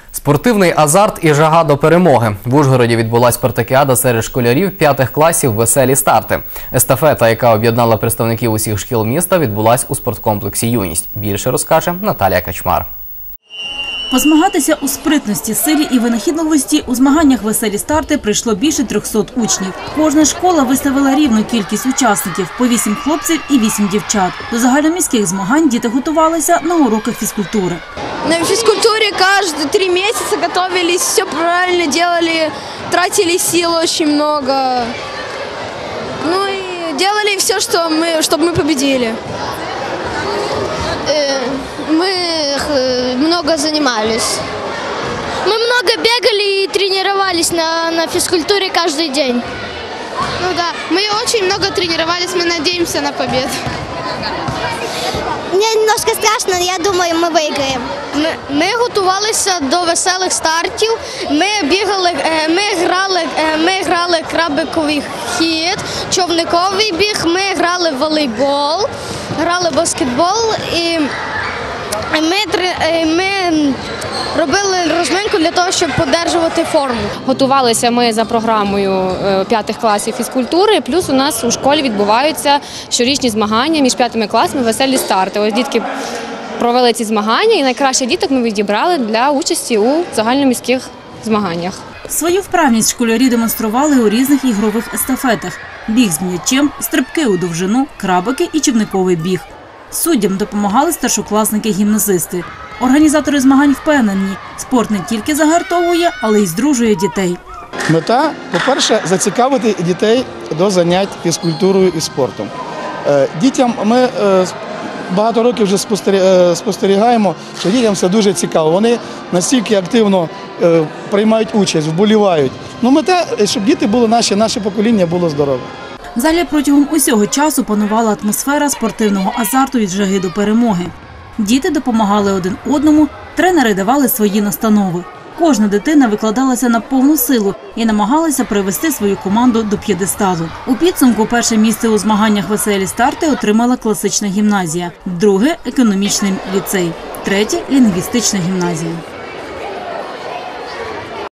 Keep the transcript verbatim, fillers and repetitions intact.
Спортивний азарт і жага до перемоги. В Ужгороді відбулась спартакіада серед школярів п'ятих класів «Веселі старти». Естафета, яка об'єднала представників усіх шкіл міста, відбулась у спорткомплексі «Юність». Більше розкаже Наталія Качмар. Позмагатися у спритності, силі і винахідливості у змаганнях «Веселі старти» прийшло більше трьохсот учнів. Кожна школа виставила рівну кількість учасників – по вісім хлопців і вісім дівчат. До загальноміських змагань діти готувалися на уроках фізкультури. На физкультуре каждые три месяца готовились, все правильно делали, тратили сил очень много. Ну и делали все, что мы, чтобы мы победили. Мы много занимались. Мы много бегали и тренировались на, на физкультуре каждый день. Ну да, мы очень много тренировались, мы надеемся на победу. Мне немножко страшно, но я думаю, ми виграємо. Ми, ми готувалися до веселих стартів. Ми бігали, ми грали, ми грали крабиковий хід, човниковий біг. Ми грали в волейбол, грали в баскетбол і ми, ми робили розминку для того, щоб підтримувати форму. Готувалися ми за програмою п'ятих класів фізкультури, плюс у нас у школі відбуваються щорічні змагання між п'ятими класами «Веселі старти». Ось дітки провели ці змагання і найкращих діток ми відібрали для участі у загальноміських змаганнях. Свою вправність школярі демонстрували у різних ігрових естафетах – біг з м'ячем, стрибки у довжину, крабики і човниковий біг. Суддям допомагали старшокласники-гімназисти. Організатори змагань впевнені, спорт не тільки загартовує, але й здружує дітей. Мета, по-перше, зацікавити дітей до занять фізкультурою і спортом. Дітям ми багато років вже спостерігаємо, що дітям це дуже цікаво. Вони настільки активно приймають участь, вболівають. Ну, мета, щоб діти були наші, наше покоління було здорове. В залі протягом усього часу панувала атмосфера спортивного азарту від жаги до перемоги. Діти допомагали один одному, тренери давали свої настанови. Кожна дитина викладалася на повну силу і намагалася привести свою команду до п'єдесталу. У підсумку перше місце у змаганнях «Веселі старти» отримала класична гімназія, друге – економічний ліцей, третє – лінгвістична гімназія.